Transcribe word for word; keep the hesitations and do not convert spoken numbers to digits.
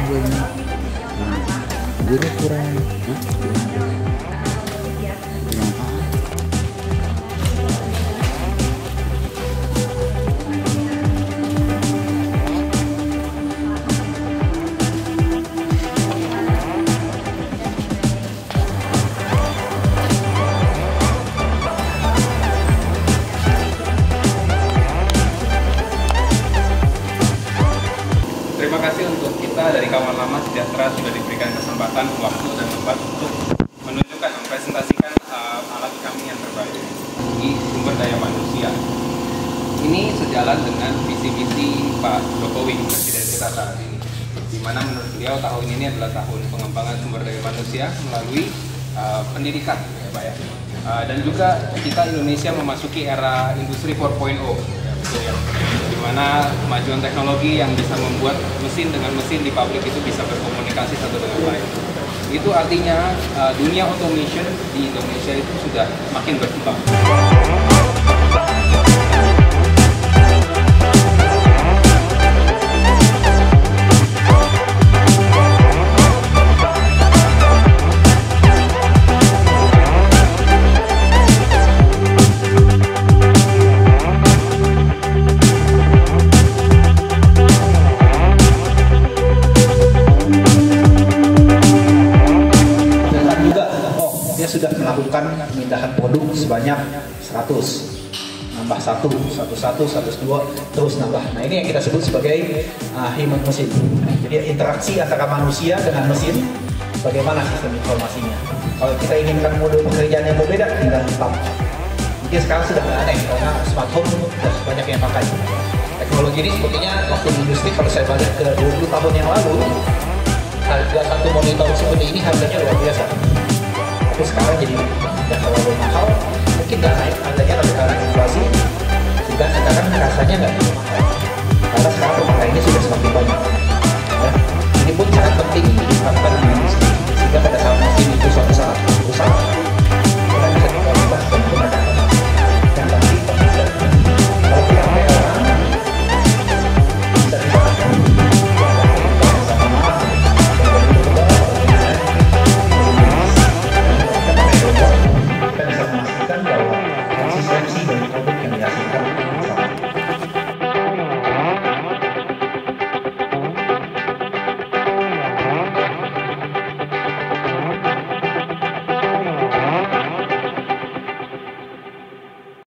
gue ini. Nah, gue kurang. Hah? Kurang. Kurang apa? Terima kasih untuk kita dari Kawan Lama Sejahtera sudah diberikan kesempatan, waktu, dan tempat untuk menunjukkan, mempresentasikan uh, alat kami yang terbaru di sumber daya manusia. Ini sejalan dengan visi-misi Pak Jokowi, Presiden kita saat ini, di mana menurut beliau tahun ini adalah tahun pengembangan sumber daya manusia melalui uh, pendidikan, ya Pak ya. Uh, dan juga kita Indonesia memasuki era industri empat titik nol. Ya, di mana kemajuan teknologi yang bisa membuat mesin dengan mesin di pabrik itu bisa berkomunikasi satu dengan lain. Itu artinya uh, dunia automation di Indonesia itu sudah makin berkembang. Sudah melakukan pemindahan produk sebanyak seratus, nambah satu, satu, satu, satu, dua, terus nambah. Nah ini yang kita sebut sebagai uh, human machine. Jadi interaksi antara manusia dengan mesin, bagaimana sistem informasinya. Kalau kita inginkan mode pekerjaan yang berbeda, tinggal tetap. Mungkin sekarang sudah nggak aneh karena smartphone sudah banyak yang pakai. Teknologi ini sepertinya waktu di industri, kalau saya balik ke dua puluh tahun yang lalu, harga satu monitor seperti ini harganya luar biasa. Tapi sekarang jadi tidak terlalu mahal, mungkin nggak naik